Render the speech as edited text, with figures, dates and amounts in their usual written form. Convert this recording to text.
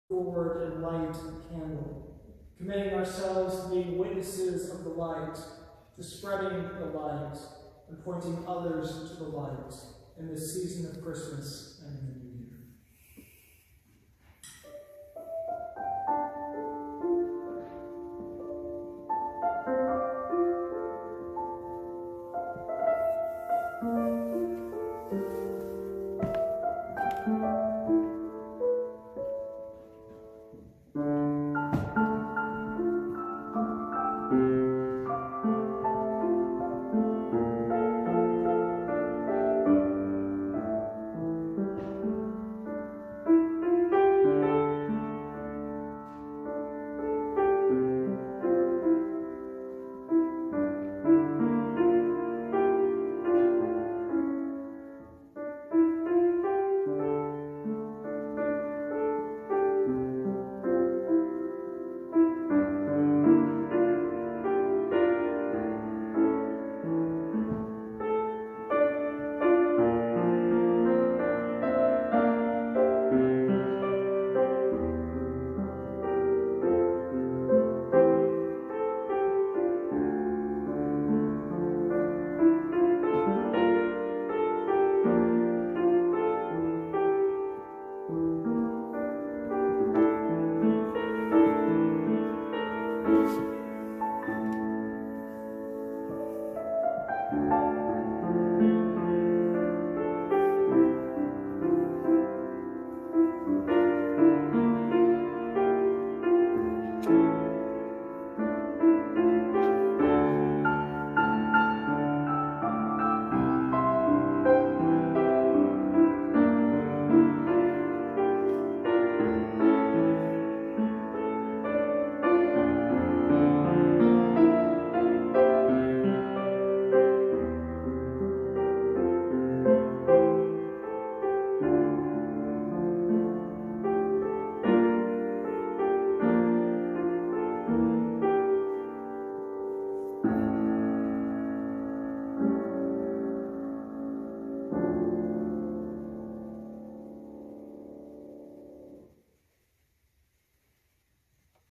forward and light a candle, committing ourselves to being witnesses of the light, to spreading the light, and pointing others to the light in this season of Christmas and